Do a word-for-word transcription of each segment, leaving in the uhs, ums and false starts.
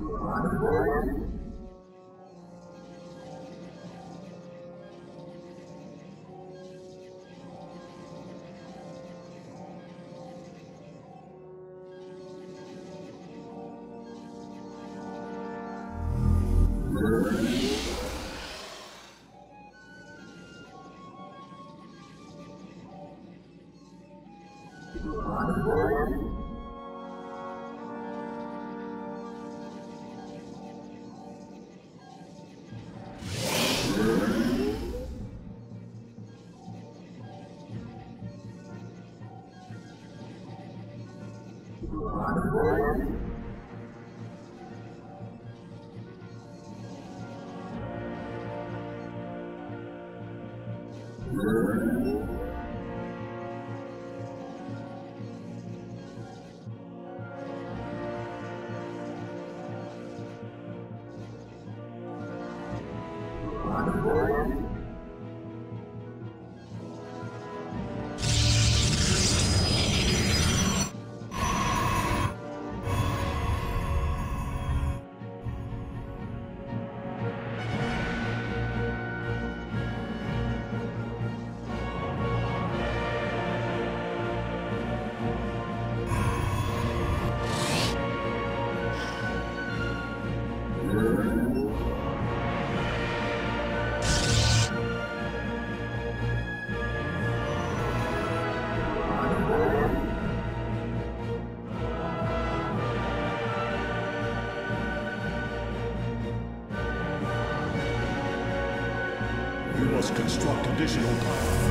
You must construct additional platforms.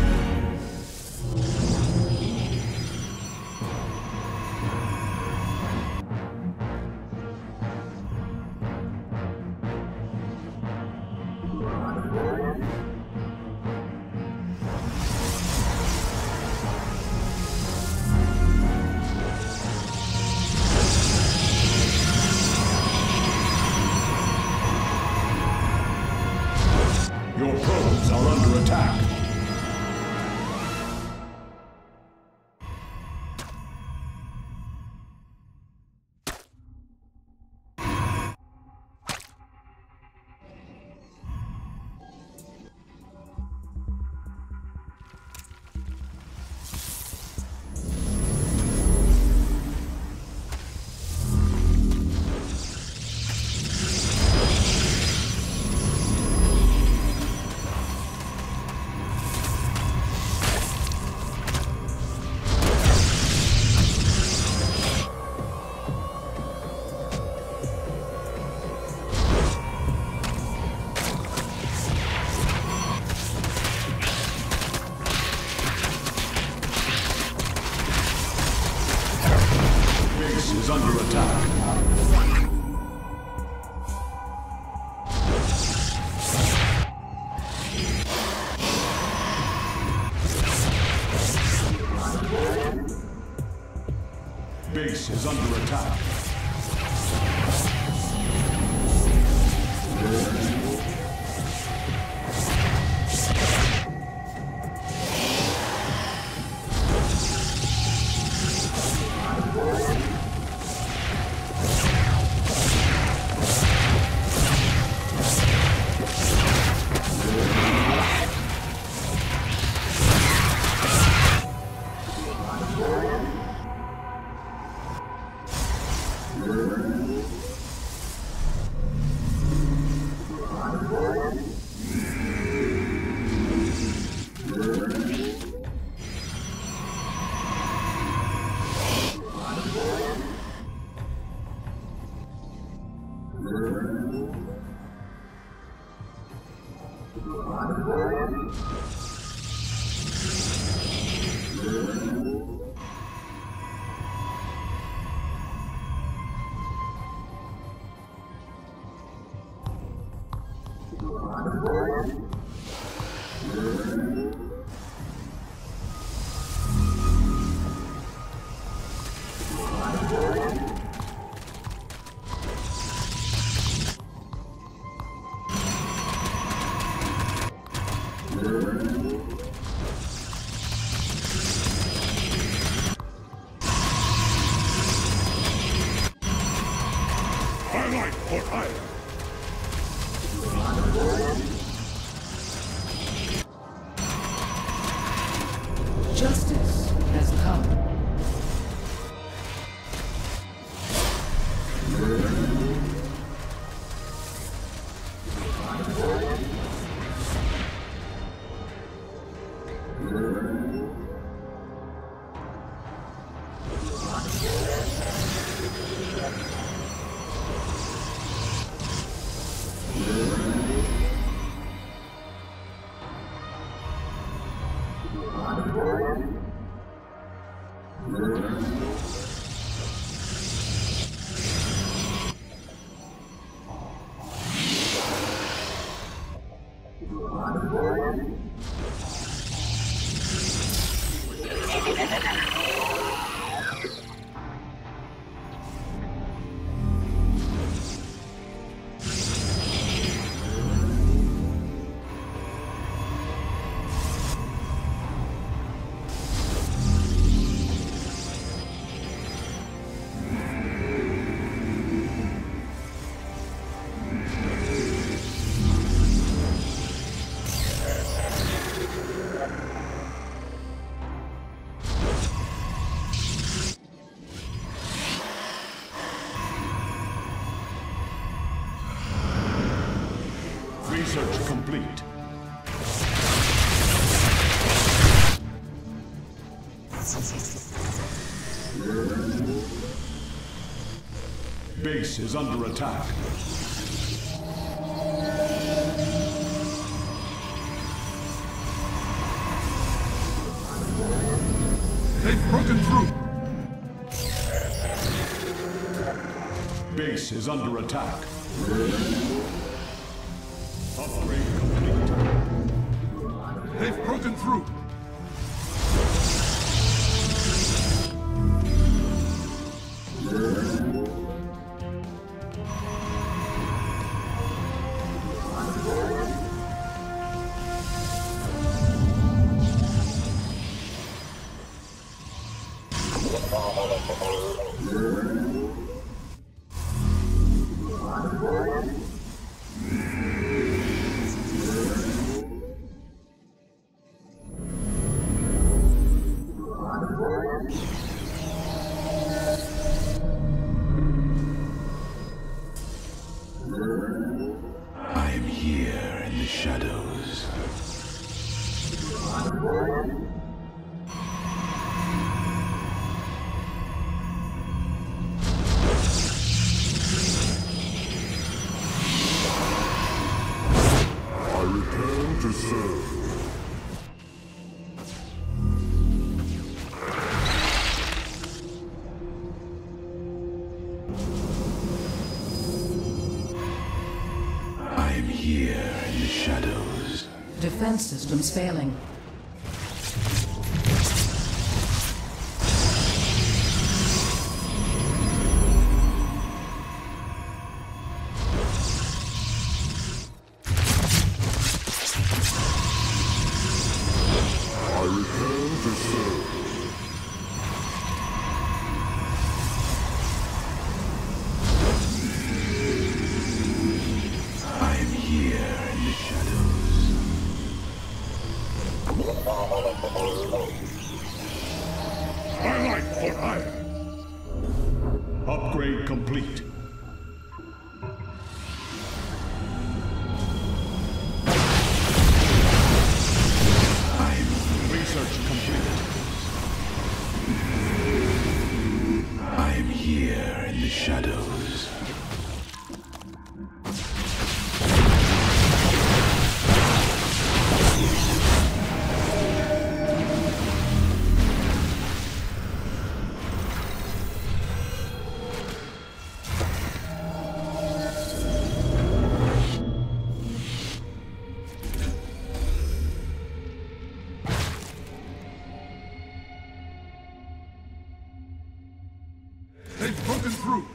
Your probes are under attack. Is under attack. Base is under attack. Justice has come. Research complete. Base is under attack. They've broken through. Base is under attack. Upgrade complete. They've broken through. I am here in the shadows. I return to serve. I am here in the shadows. Defense systems failing. I return to serve. I am here in the shadows. I like for hire. Upgrade complete. I am Research complete. I am here in the shadows. They've broken through.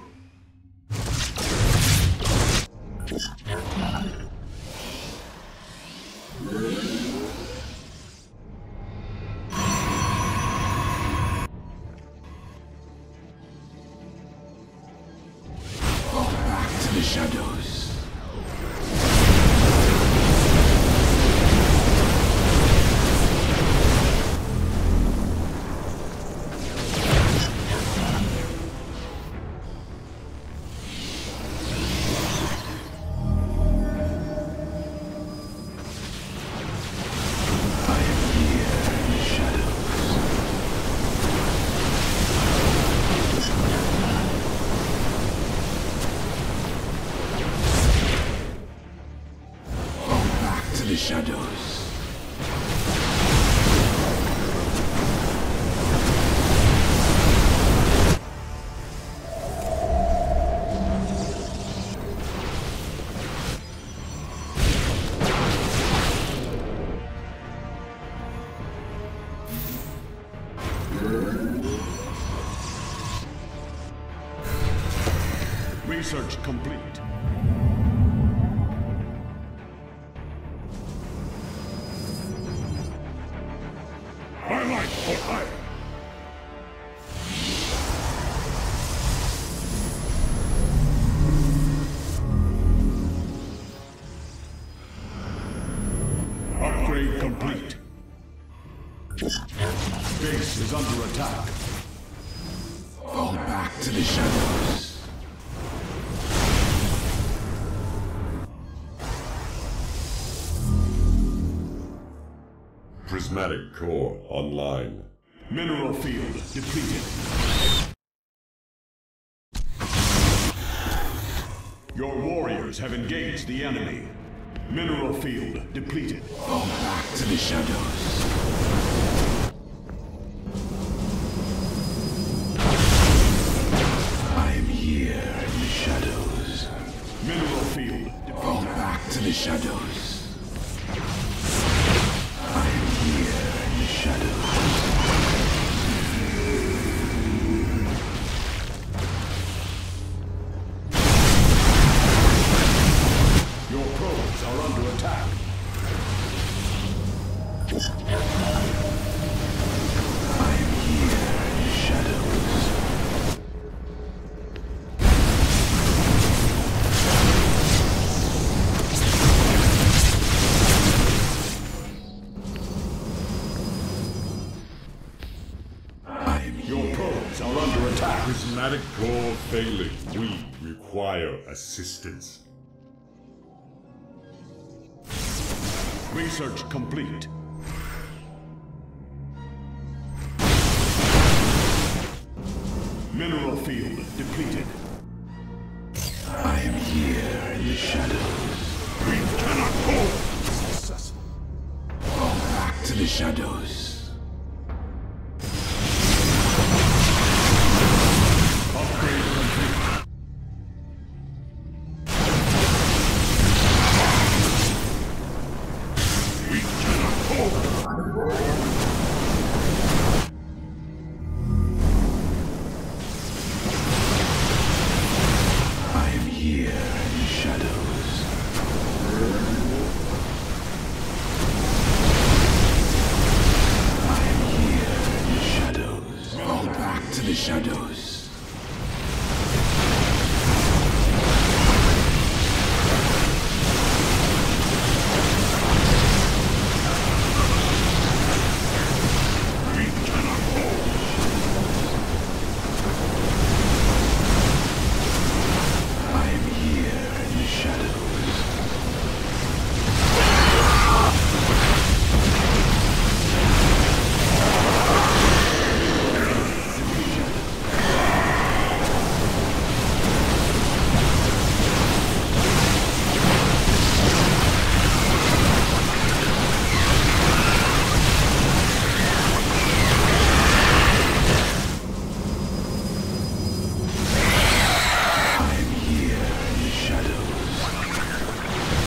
Back to the shadows. Research complete. My life for hire. Upgrade complete. Base is under attack. Fall back to the shadows. Prismatic core online. Mineral field depleted. Your warriors have engaged the enemy. Mineral field depleted. Fall back to the shadows. I am here in the shadows. Mineral field depleted. Fall back to the shadows. I am here in the shadows. Your probes are under attack. I am here in the shadows. I am Your here. probes are under attack. Prismatic core failing. We require assistance. Research complete. Mineral field depleted. I am here in the shadows. We cannot hold. Fall back to the shadows. Upgrade complete. We cannot hold. I am here in the shadows. I am here in the shadows. Fall back to the shadows.